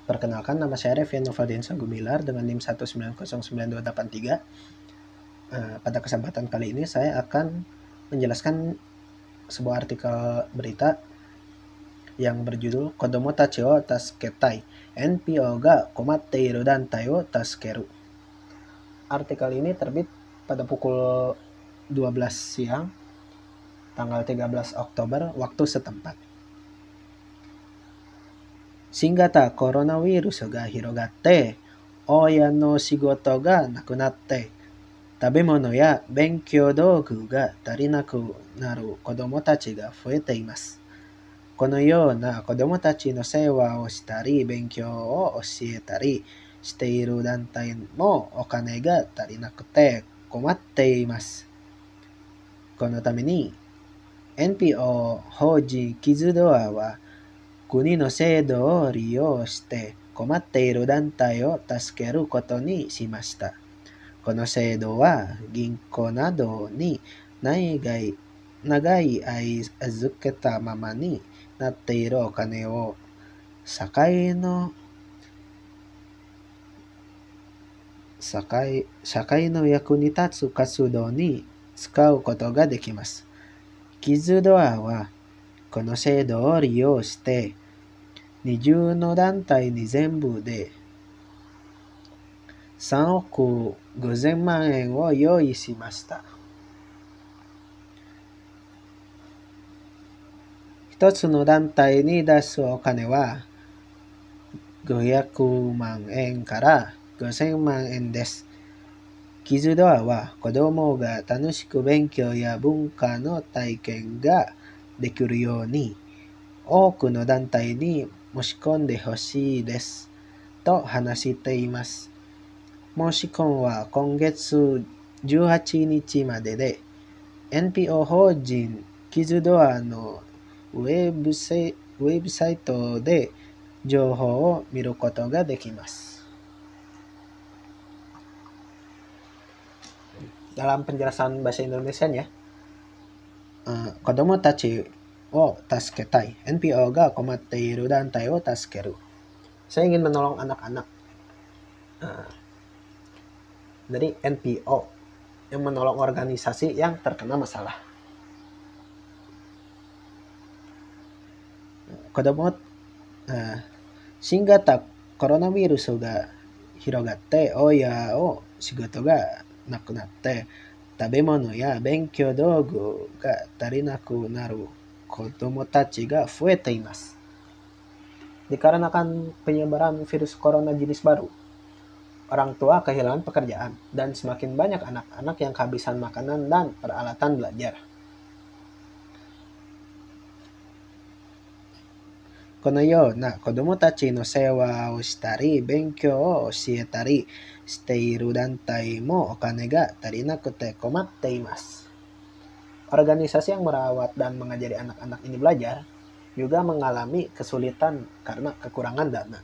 Perkenalkan, nama saya Revian Novadensa Gumilar dengan NIM 1909283. Pada kesempatan kali ini saya akan menjelaskan sebuah artikel berita yang berjudul Kodomo Tachi o Tasuketai, NPO ga komatteiru dantai o tasukeru. Artikel ini terbit pada pukul 12 siang, tanggal 13 Oktober waktu setempat. Shingata koronawirusu ga hirogatte, oya no shigoto ga nakunatte, tabemono ya benkyou dougu ga tarinaku naru kodomo tachi ga fuete imasu. Kono you na kodomo tachi no seiwa o shitari, benkyou o oshietari shiteiru dantai mo okane ga tarinakute komatte imasu. Kono tame ni NPO 法人キズドアは国の制度を利用して困っている団体を助けることにしました。この制度は銀行などに長い預けたままになっているお金を社会の役に立つ活動に使うことができます。キズドアはこの制度を利用して20の団体に全部で3億5000万円を用意しました。一つの団体に出すお金は500万円から5000万円です。キズドアは子供が楽しく勉強や文化の体験ができるように多くの団体に申し込んでほしいですと話しています。申し込みは今月18日までで NPO 法人キズドアのウェブサイトで情報を見ることができます。Dalam penjelasan bahasa Indonesianya, Kodomo Tachi o Tasuketai, NPO ga komatteiru dantai o tasukeru. Saya ingin menolong anak-anak. Dari NPO yang menolong organisasi yang terkena masalah. Kodomo Shingata koronawirusu ga hirogatte, oya o shigoto ga nakunatte, tabemono ya benkyou dougu ga tarinaku naru kodomo tachi ga fuete imasu. Dikarenakan penyebaran virus corona jenis baru, orang tua kehilangan pekerjaan dan semakin banyak anak-anak yang kehabisan makanan dan peralatan belajar. Kono yo na kodomo tachi no seiwa o shitari, benkyou o oshietari shiteiru dantai mo okane ga tarinakute komatte imasu. Organisasi yang merawat dan mengajari anak-anak ini belajar juga mengalami kesulitan karena kekurangan dana.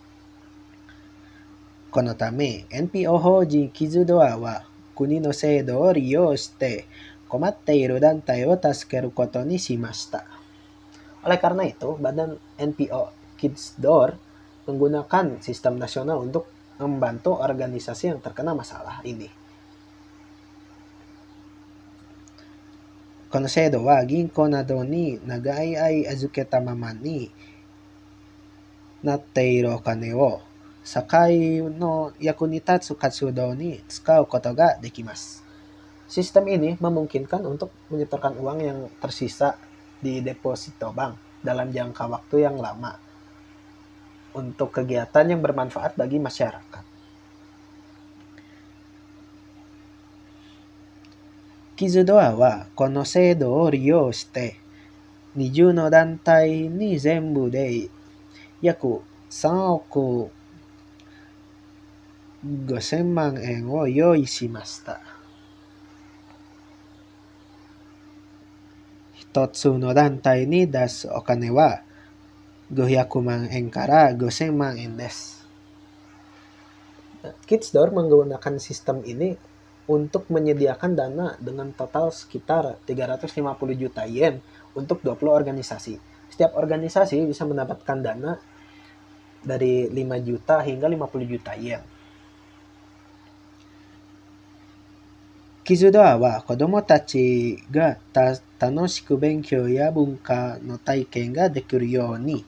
Kono tame NPO 法人キズドアは国の制度を利用して困っている団体を助けることにしました。Oleh karena itu, badan NPO Kids Door menggunakan sistem nasional untuk membantu organisasi yang terkena masalah ini. この制度は銀行などに長い間預けたままになっているお金を社会の役に立つ活動に使うことができます。Sistem ini memungkinkan untuk menyetorkan uang yang tersisa di deposito bank dalam jangka waktu yang lama untuk kegiatan yang bermanfaat bagi masyarakat. Kizudoa wa kono seido o riyou shite 20の団体に全部で約3億5000万円を用意しました。一つの団体に出すお金は500万円から5000万円です。Kidsdoor menggunakan sistem ini untuk menyediakan dana dengan total sekitar 350 juta yen untuk 20 organisasi. Setiap organisasi bisa mendapatkan dana dari 5 juta hingga 50 juta yen. Kizudoa wa kodomo tachi ga tanoshiku benkyou ya bunka no taiken ga dekiru you ni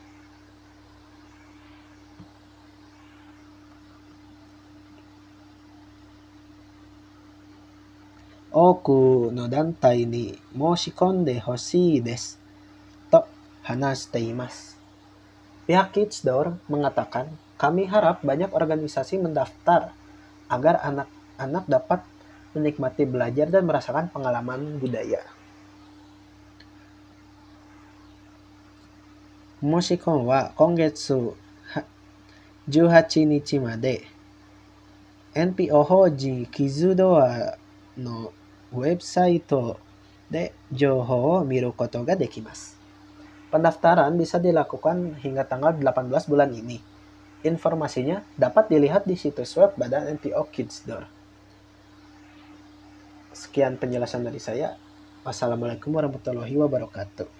oku no dantai ni moshikonde hoshii desu to hanashite imasu. Pihak Kidsdor mengatakan, kami harap banyak organisasi mendaftar agar anak-anak dapat menikmati belajar dan merasakan pengalaman budaya. Moshikon wa kongetsu 18日まで NPO 法人キズドアのウェブサイトで情報を見ることができます。Pendaftaran bisa dilakukan hingga tanggal 18 bulan ini. Informasinya dapat dilihat di situs web Badan NPO Kidsdor. Sekian penjelasan dari saya. Wassalamualaikum warahmatullahi wabarakatuh.